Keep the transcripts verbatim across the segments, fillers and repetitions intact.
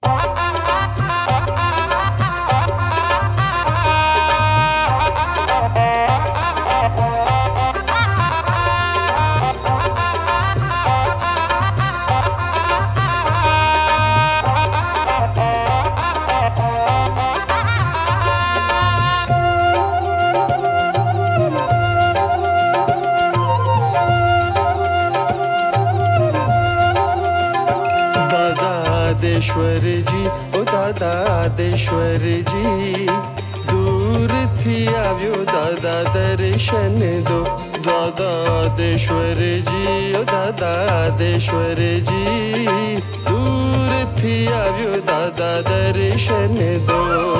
दादेश्वर जी ओ दादेश्वर जी दूर थी आव्यो दादा दर्शन दो दादेश्वर जी ओ दादेश्वर जी दूर थी आव्यो दादा दर्शन दो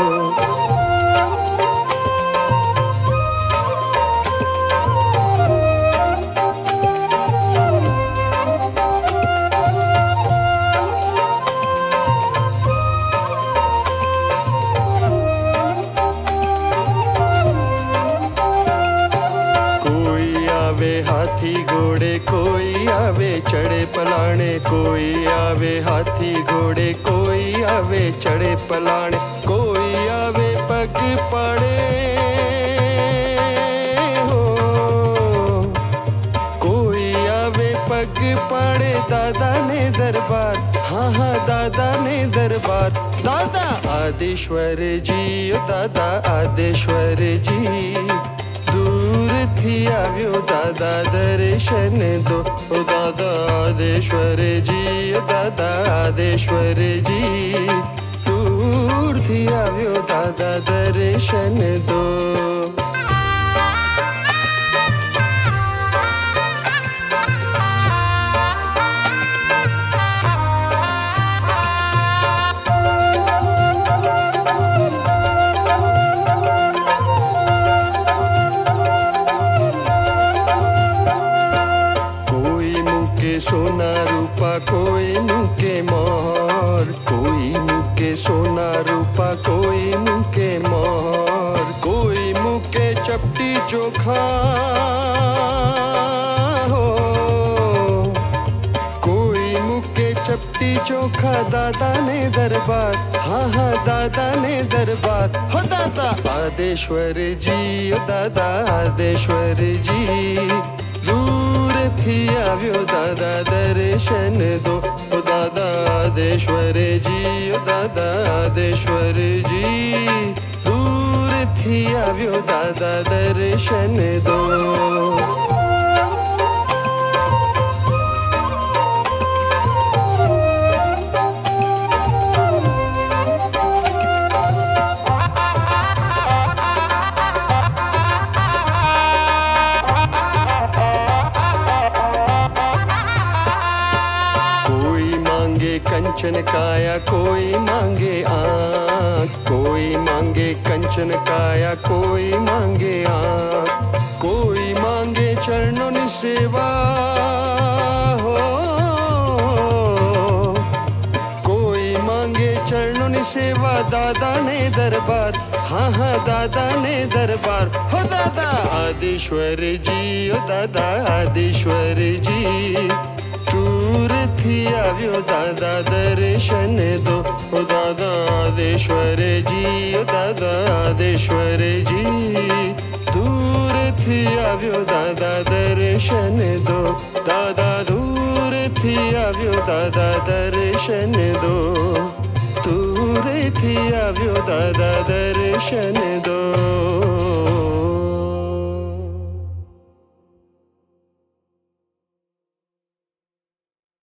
हाथी घोड़े कोई आवे चढ़े पलाणे कोई आवे हाथी घोड़े कोई आवे चढ़े पलाणे कोई आवे पग पाड़े हो कोई आवे पग पाड़े दादा ने दरबार हाँ हाँ दादा ने दरबार दादा आदेश्वर जी ओ दादा आदेश्वर जी दूर थी आव्यो दादा दर्शन दो ओ दादा आदेश्वर जी ओ दादा आदेश्वर जी दूर थी आव्यो दादा दर्शन दो सोना रूपा कोई मुके मोर कोई मुके सोना रूपा कोई मुके मोर कोई मुके चपटी चोखा हो कोई मुके चपटी चोखा दादा ने दरबार हाँ हाँ दादा ने दरबार हो दादा आदेश्वर जी ओ दादा आदेश्वर जी दूर थी आव्यो दादा दर्शन दो ओ दादा आदेश्वर जी ओ दादा आदेश्वर जी दूर थी आव्यो दादा दर्शन दो कंचन काया कोई मांगे आँख कोई मांगे कंचन काया कोई मांगे आँख कोई मांगे चरणों नि सेवा हो कोई मांगे चरणों नि सेवा दादा ने दरबार हाँ हाँ दादा ने दरबार हो दादा आदेश्वर जी ओ दादा आदेश्वर जी दूर थी आव्यो दादा दर्शन दो ओ दादा आदेश्वर जी ओ दादा आदेश्वर जी दूर थी आव्यो दादा दर्शन दो दादा दूर थी आव्यो दादा दर्शन दो दूर थी आव्यो दादा दर्शन दो